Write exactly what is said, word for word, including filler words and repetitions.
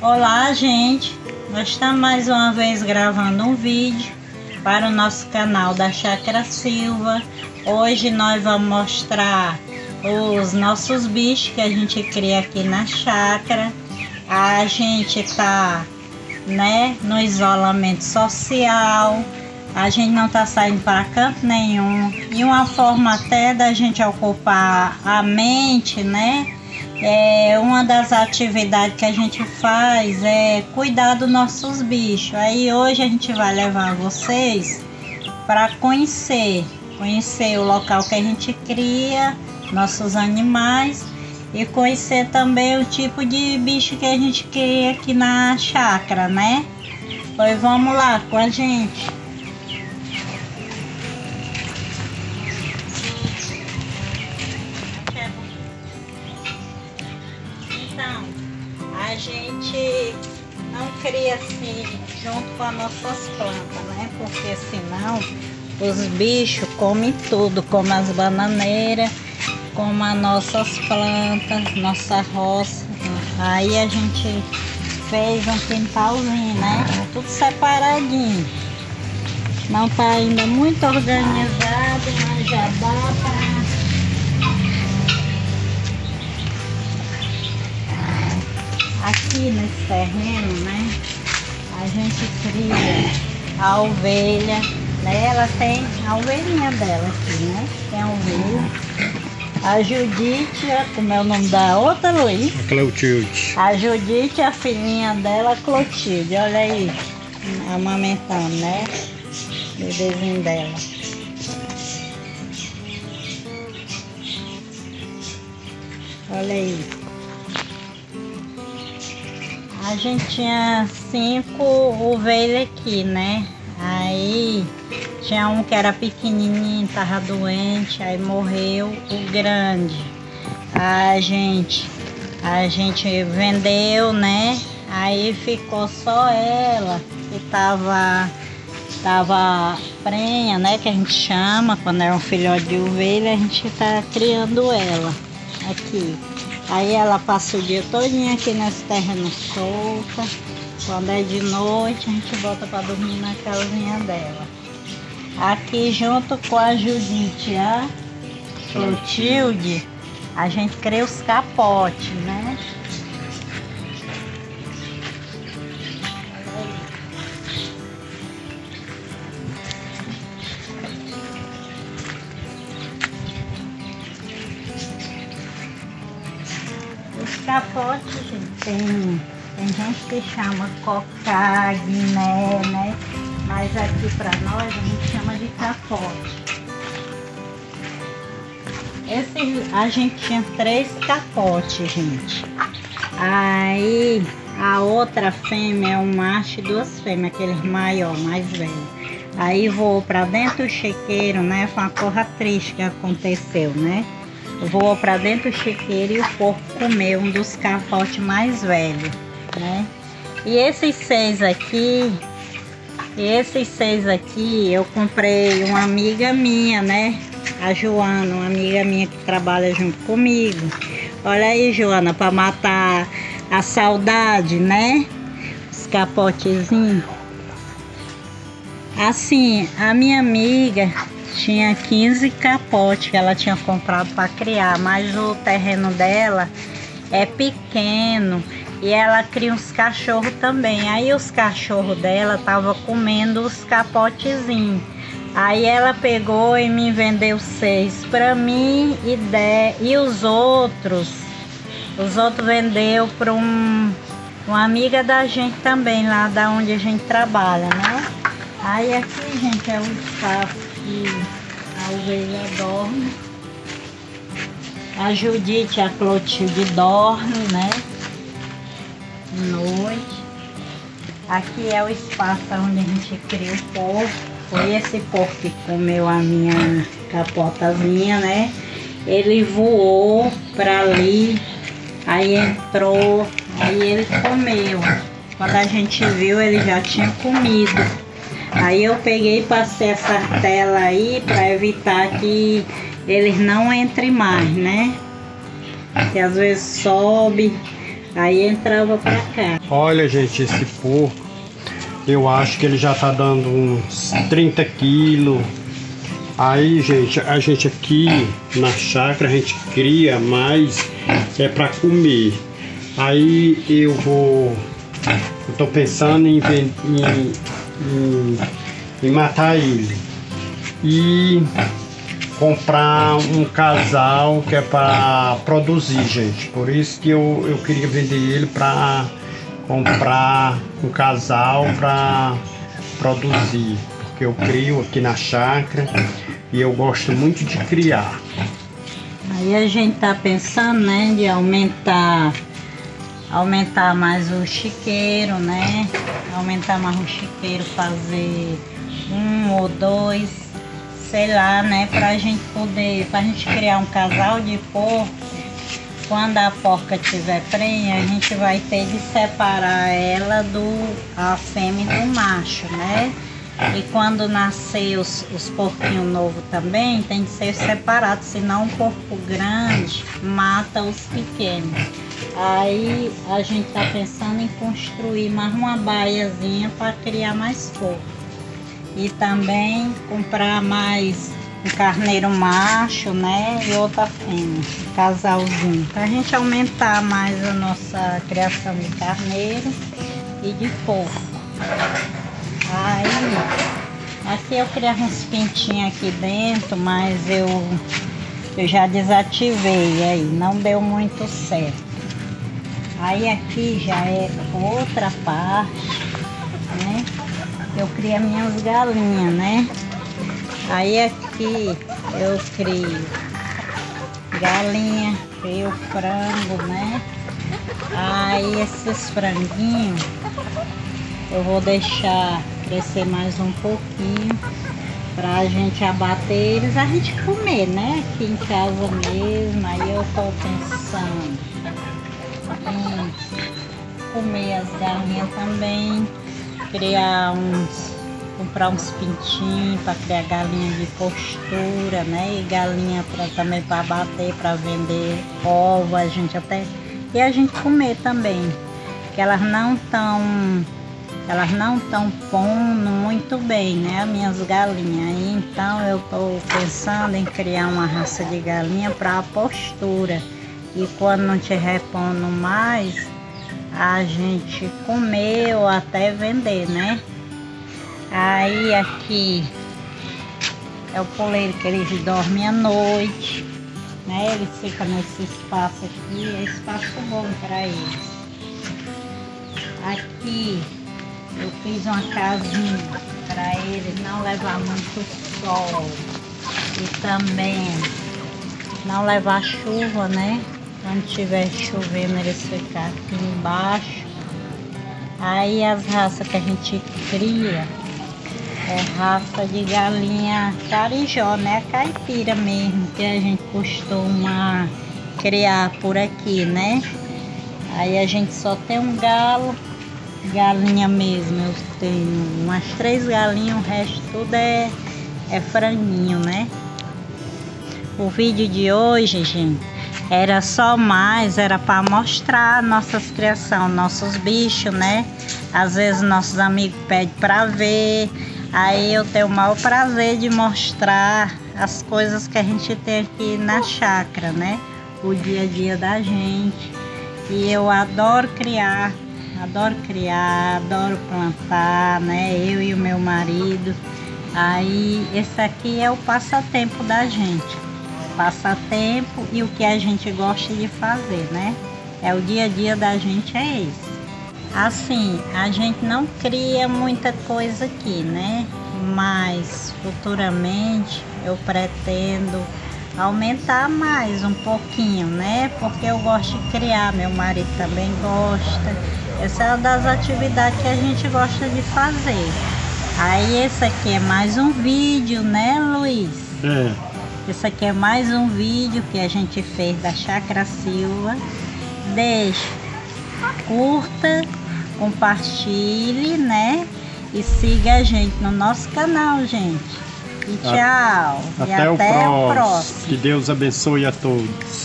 Olá, gente, nós estamos mais uma vez gravando um vídeo para o nosso canal da Chácara Silva. Hoje nós vamos mostrar os nossos bichos que a gente cria aqui na chácara. A gente tá, né, no isolamento social, a gente não tá saindo para canto nenhum, e uma forma até da gente ocupar a mente, né? É, uma das atividades que a gente faz é cuidar dos nossos bichos. Aí hoje a gente vai levar vocês para conhecer, conhecer o local que a gente cria nossos animais e conhecer também o tipo de bicho que a gente cria aqui na chácara, né? Pois vamos lá com a gente. A gente não cria assim junto com as nossas plantas, né? Porque senão os bichos comem tudo, como as bananeiras, como as nossas plantas, nossa roça. Aí a gente fez um quintalzinho, né? Tudo separadinho. Não tá ainda muito organizado, mas já dá para... Aqui nesse terreno, né, a gente cria a ovelha, né, ela tem a ovelhinha dela aqui, né, tem a ovelha. A Judite, como é o nome da outra, Luiz? A Clotilde. A Judite, a filhinha dela, a Clotilde, olha aí, amamentando, né, o bebezinho dela. Olha aí. A gente tinha cinco ovelhas aqui, né? Aí tinha um que era pequenininho, tava doente, aí morreu o grande. A gente, a gente vendeu, né? Aí ficou só ela, que tava, tava prenha, né? Que a gente chama, quando é um filhote de ovelha, a gente tá criando ela aqui. Aí ela passa o dia todinho aqui nesse terreno solta. Quando é de noite a gente bota para dormir na casinha dela. Aqui junto com a Judite, a Clotilde, a gente cria os capotes, né? Os capotes, gente, tem, tem gente que chama cocá, guiné, né? Mas aqui pra nós a gente chama de capote. Esse, a gente tinha três capotes, gente. Aí a outra fêmea é um macho e duas fêmeas, aqueles maior, mais velho. Aí voou pra dentro do chiqueiro, né? Foi uma coisa triste que aconteceu, né? Voou para dentro do chiqueiro e o porco comeu um dos capotes mais velhos, né? E esses seis aqui, esses seis aqui, eu comprei uma amiga minha, né? A Joana, uma amiga minha que trabalha junto comigo. Olha aí, Joana, para matar a saudade, né? Os capotezinhos. Assim, a minha amiga tinha quinze capotes que ela tinha comprado para criar, mas o terreno dela é pequeno e ela cria uns cachorros também. Aí os cachorros dela estavam comendo os capotezinhos. Aí ela pegou e me vendeu seis para mim e dez, e os outros, os outros vendeu para um, uma amiga da gente também, lá da onde a gente trabalha, né? Aí aqui, gente, é o espaço que a ovelha dorme. A Judite, a Clotilde dorme, né? De noite. Aqui é o espaço onde a gente cria o porco. Foi esse porco que comeu a minha capotazinha, né? Ele voou para ali, aí entrou, aí ele comeu. Quando a gente viu, ele já tinha comido. Aí eu peguei e passei essa tela aí para evitar que eles não entrem mais, né? Que às vezes sobe Aí entrava pra cá. Olha, gente, esse porco, eu acho que ele já tá dando uns trinta quilos. Aí, gente, a gente aqui na chácara, a gente cria mais, é pra comer. Aí eu vou, eu tô pensando em, em, em, em matar ele. E comprar um casal que é para produzir, gente. Por isso que eu, eu queria vender ele para comprar um casal para produzir, porque eu crio aqui na chácara e eu gosto muito de criar. Aí a gente tá pensando, né, de aumentar aumentar mais o chiqueiro, né? Aumentar mais o chiqueiro, fazer um ou dois, sei lá, né, pra gente poder, pra gente criar um casal de porco. Quando a porca tiver prenha, a gente vai ter de separar ela do a fêmea do macho, né? E quando nascer os, os porquinhos novos também, tem que ser separado, senão um porco grande mata os pequenos. Aí a gente tá pensando em construir mais uma baiazinha para criar mais porco. E também comprar mais um carneiro macho, né? E outra fêmea, um casalzinho. Pra gente aumentar mais a nossa criação de carneiro e de porco. Aí, aqui eu criava uns pintinhos aqui dentro, mas eu, eu já desativei aí, não deu muito certo. Aí aqui já é outra parte, né? Eu crio minhas galinhas, né? Aí aqui eu crio galinha, crio frango, né? Aí esses franguinhos eu vou deixar crescer mais um pouquinho pra gente abater eles, a gente comer, né? Aqui em casa mesmo. Aí eu tô pensando em comer as galinhas também, criar uns, comprar uns pintinhos para criar galinha de postura, né? E galinha pra, também para bater, para vender ovo, a gente até, e a gente comer também, que elas não tão elas não estão pondo muito bem, né, as minhas galinhas. Aí, então eu tô pensando em criar uma raça de galinha para a postura, e quando não tiver pondo mais, a gente comer ou até vender, né? Aí aqui é o poleiro que eles dormem à noite, né? Eles ficam nesse espaço aqui, é espaço bom para eles. Aqui eu fiz uma casinha para eles não levar muito sol e também não levar chuva, né? Quando tiver chovendo eles ficam aqui embaixo. Aí as raças que a gente cria é raça de galinha carijó, né? Caipira mesmo, que a gente costuma criar por aqui, né? Aí a gente só tem um galo, galinha mesmo. Eu tenho umas três galinhas, o resto tudo é, é franguinho, né? O vídeo de hoje, gente, era só mais, era para mostrar nossas criações, nossos bichos, né? Às vezes nossos amigos pedem para ver, aí eu tenho o maior prazer de mostrar as coisas que a gente tem aqui na chácara, né? O dia a dia da gente. E eu adoro criar, adoro criar, adoro plantar, né? Eu e o meu marido. Aí esse aqui é o passatempo da gente. Passatempo e o que a gente gosta de fazer, né? É o dia a dia da gente, é esse. Assim, a gente não cria muita coisa aqui, né? Mas futuramente eu pretendo aumentar mais um pouquinho, né? Porque eu gosto de criar, meu marido também gosta. Essa é uma das atividades que a gente gosta de fazer. Aí esse aqui é mais um vídeo, né, Luiz? É. Esse aqui é mais um vídeo que a gente fez da Chácara Silva. Deixe, curta, compartilhe, né? E siga a gente no nosso canal, gente. E tchau. Até, e até o, próximo. o próximo. Que Deus abençoe a todos.